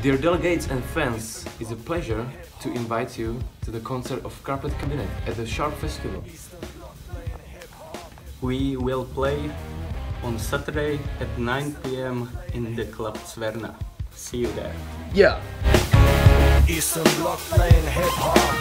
Dear delegates and fans, it's a pleasure to invite you to the concert of Carpet Cabinet at the Sharpe Festival. We will play on Saturday at 9 p.m. in the Club Zwerna. See you there. Yeah! Eastern Bloc playing hip hop.